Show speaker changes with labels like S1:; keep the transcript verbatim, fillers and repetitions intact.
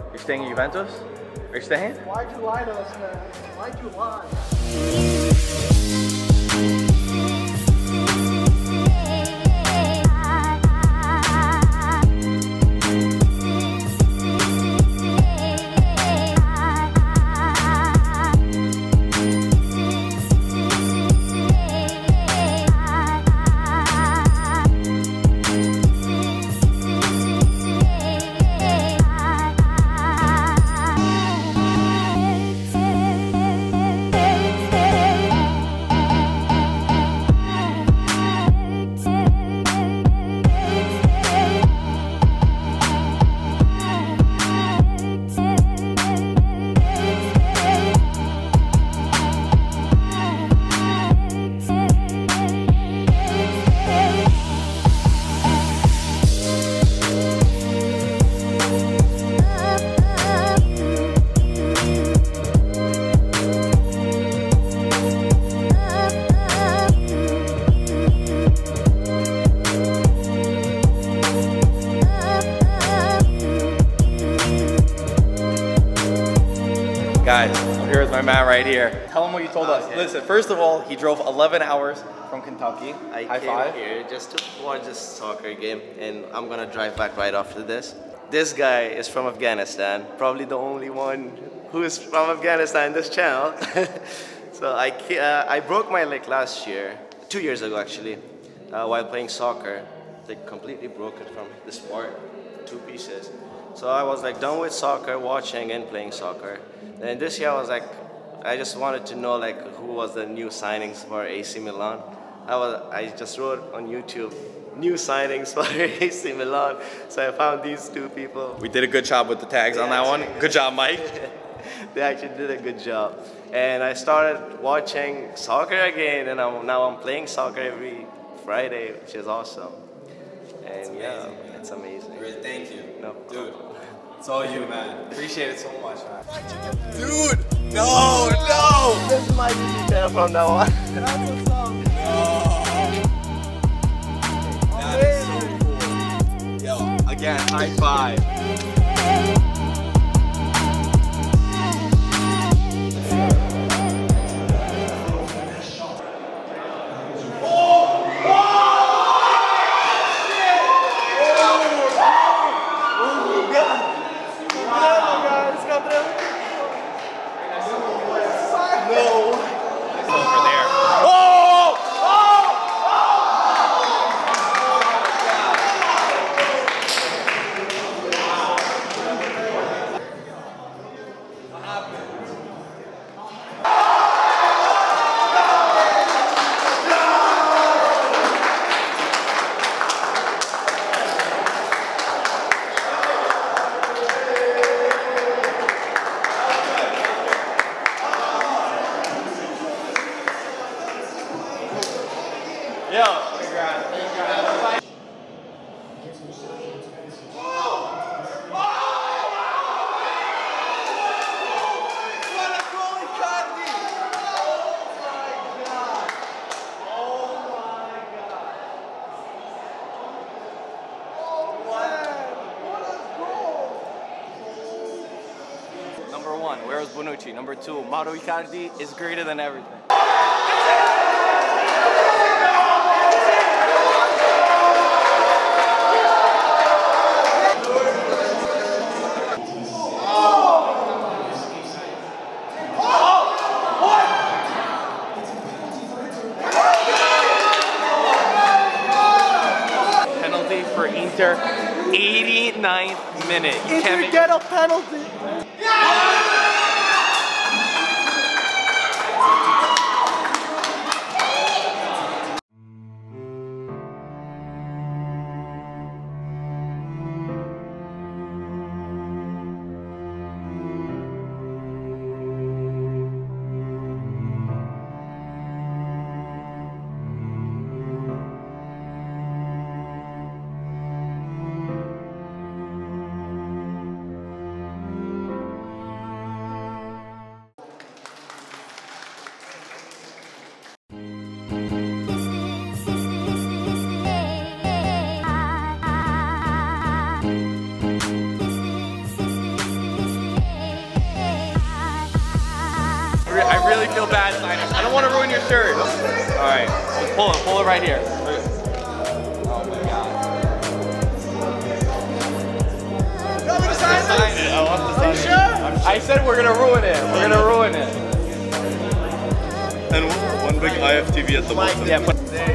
S1: You're staying at Juventus? Are you staying?
S2: Why'd you lie to us, man? Why'd you lie?
S1: Guys, I'm here with my man right here. Tell him what you told us. Okay. Listen, first of all, he drove eleven hours from Kentucky.
S3: I
S1: High
S3: came
S1: five.
S3: here just to watch this soccer game, and I'm gonna drive back right after this. This guy is from Afghanistan, probably the only one who is from Afghanistan in this channel. So I, uh, I broke my leg last year, two years ago actually, uh, while playing soccer. Like completely broken from the sport, two pieces. So I was like done with soccer, watching and playing soccer. And this year I was like, I just wanted to know like who was the new signings for A C Milan. I was, I just wrote on YouTube, new signings for A C Milan. So I found these two people.
S1: We did a good job with the tags
S3: They
S1: on that one. Good job, Mike.
S3: They actually did a good job. And I started watching soccer again, and I'm, now I'm playing soccer every Friday, which is awesome. And yeah, it's amazing.
S4: Great, thank you.
S3: No
S4: Dude, it's all you, man. Appreciate it so much, man.
S3: Dude, no, no! This is my YouTube channel from now on.
S2: That's what's up.
S4: Oh. That is so cool. Yo, again, high five.
S1: Number one, where is Bonucci? Number two, Mauro Icardi is greater than everything. Penalty for Inter, eighty-ninth minute. You
S2: If
S1: can't
S2: you
S1: make
S2: get a penalty.
S1: feel bad signing. I don't want to ruin your shirt. All right, let's pull it. Pull it right here. Oh my God.
S2: You want me to sign
S1: Sign
S2: this?
S1: it. I want to
S2: Are you
S1: sign
S2: sure?
S1: it. I said we're gonna ruin it. We're gonna ruin it.
S5: And one big I F T V at the bottom.
S1: Yeah. Put